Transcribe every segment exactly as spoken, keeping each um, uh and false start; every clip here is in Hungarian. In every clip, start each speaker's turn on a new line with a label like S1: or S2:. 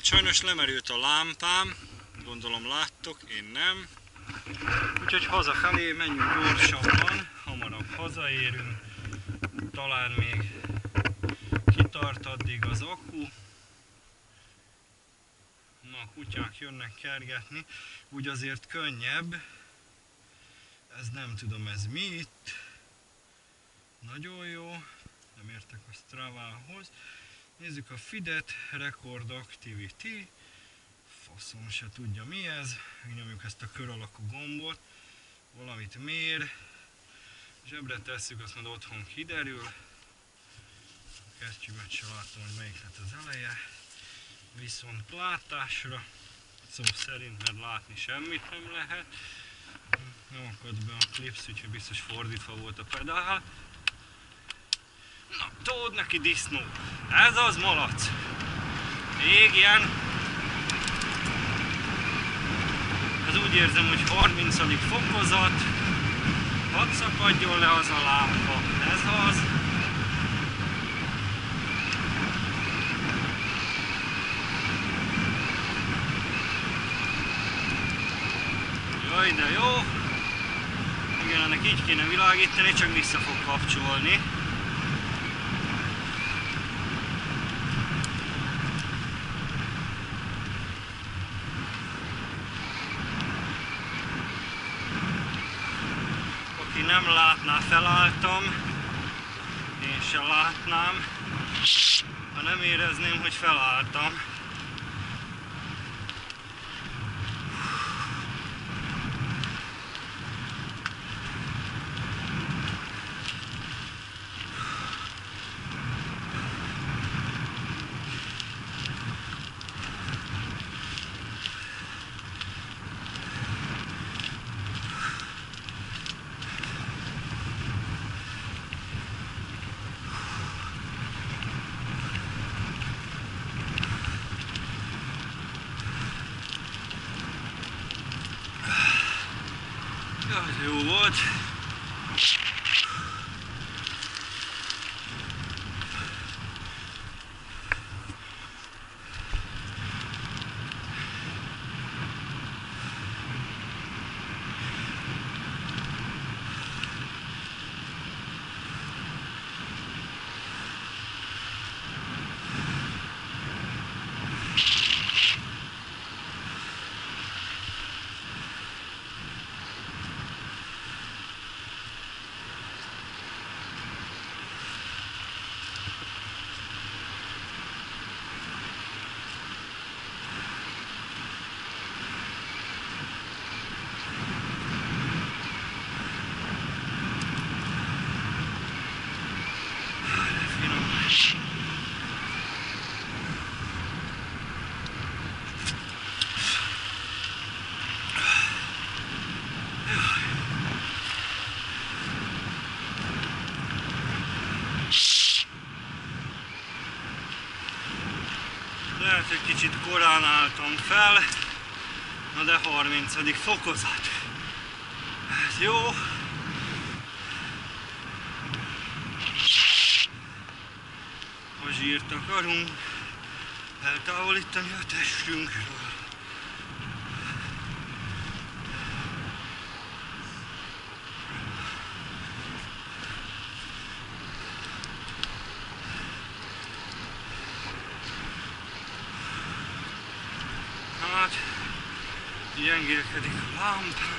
S1: Hát sajnos lemerült a lámpám, gondolom láttok, én nem. Úgyhogy hazafelé menjünk gyorsabban, hamarabb hazaérünk. Talán még kitart addig az akku. Na, a kutyák jönnek kergetni, úgy azért könnyebb. Ez nem tudom, ez mi itt. Nagyon jó, nem értek a Stravahoz. Nézzük a Fidet, Record Activity. Faszom se tudja mi ez. Megnyomjuk ezt a kör alakú gombot. Valamit mér. Zsebre tesszük, azt majd otthon kiderül. A kesztyűmet se látom, hogy melyik lett az eleje. Viszont látásra, szó szerint, mert látni semmit nem lehet. Nem akadt be a klipsz, úgyhogy biztos fordítva volt a pedál. Na, tód neki disznó! Ez az malac! Igen! Ez úgy érzem, hogy harmincadik fokozat. Hadd szakadjon le az a lámpa. Ez az. Jaj, de jó! Igen, ennek így kéne világítani, csak vissza fog kapcsolni. Aki nem látná, felálltam. Én se látnám, ha nem érezném, hogy felálltam. Jaj, jó volt. Lehet, hogy kicsit korán álltam fel, na de harmincadik fokozat. Ez jó. A zsírt akarunk eltávolítani a testünkről. Hát, gyengélkedik a lámpám.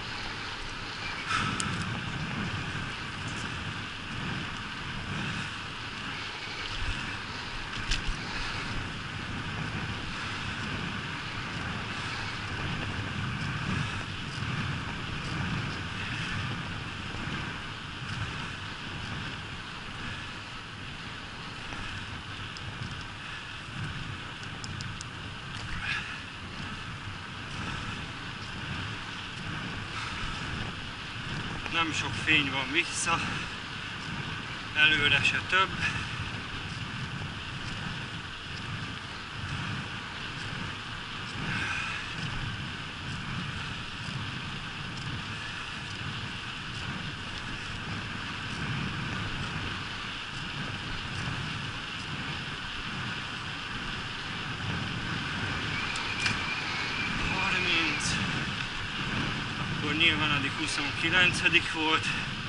S1: Nem sok fény van vissza, előre se több. akkor nyilván huszonkilencedik volt.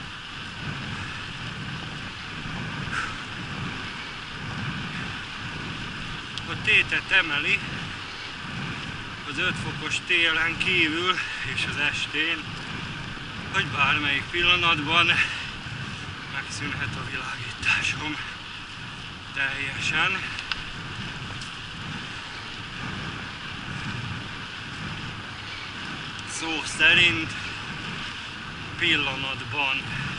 S1: A tétet emeli az öt fokos télen kívül és az estén, hogy bármelyik pillanatban megszűnhet a világításom teljesen. Szó szerint pillanatban.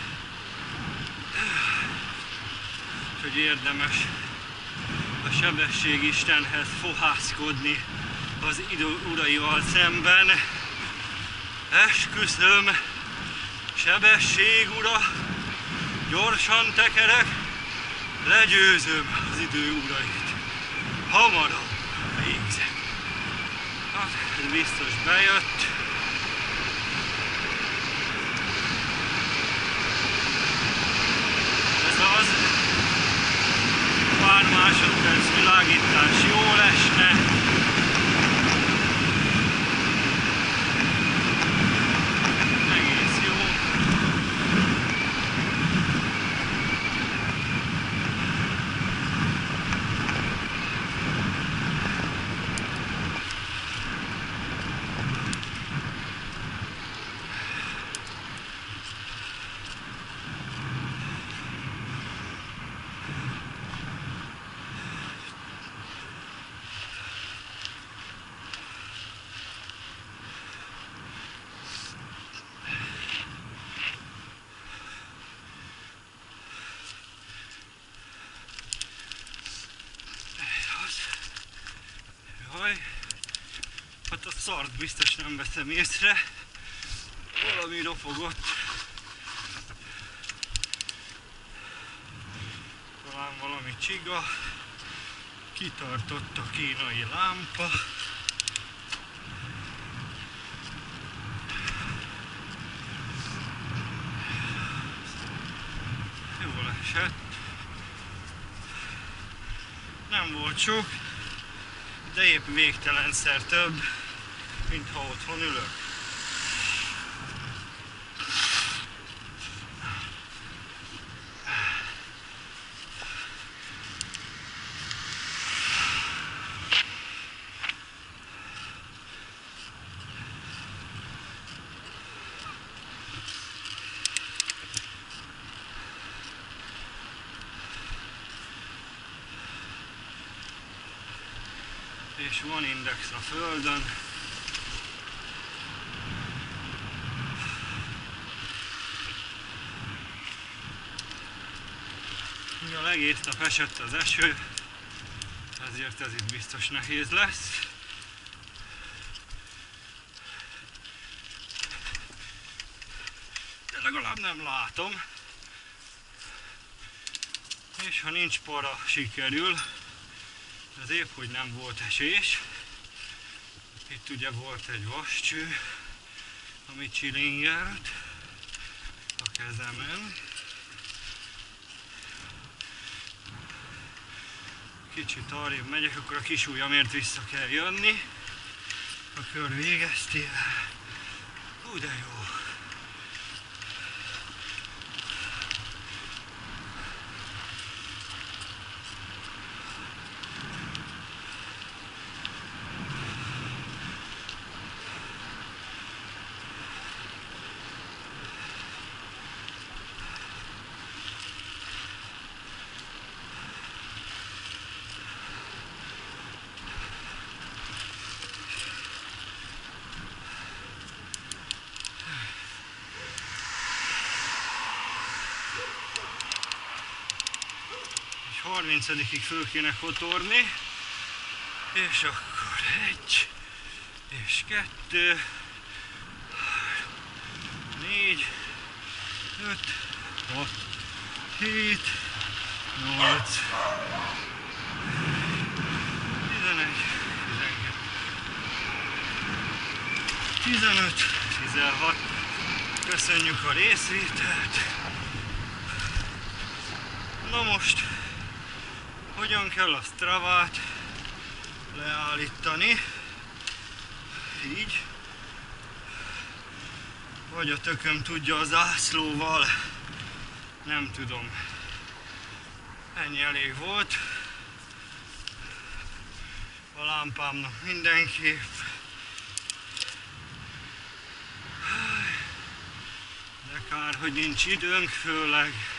S1: Úgyhogy érdemes a sebességistenhez fohászkodni az idő uraival szemben. Esküszöm, sebesség ura, gyorsan tekerek, legyőzöm az idő urait. Hamarabb végzek. Hát, ez biztos bejött. Ez az. Pár másodperc világítás jól esne. Egész jó. Hát a szart biztos nem veszem észre. Valami ropogott. Talán valami csiga. Kitartott a kínai lámpa. Jól esett. Nem volt sok, de épp végtelenszer több, mint ha otthon ülök. És van index a földön. Mivel egész nap esett az eső, ezért ez itt biztos nehéz lesz. De legalább nem látom. És ha nincs para, sikerül. Ez épp, hogy nem volt esés. Itt ugye volt egy vascső, ami csilingelt a kezemen. Kicsit arrébb megyek, akkor a kis ujjamért vissza kell jönni. A kör végezti el. Hú, de jó. harmincadikig föl kéne kotorni, és akkor egy, és kettő, négy, öt, hat, hét, nyolc, tizenegy, tizenkettő, tizenöt, tizenhat. Köszönjük a részvételt! Na most hogyan kell a Stravát leállítani? Így. Vagy a tököm tudja a zászlóval. Nem tudom. Ennyi elég volt. A lámpámnak mindenképp. De kár, hogy nincs időnk, főleg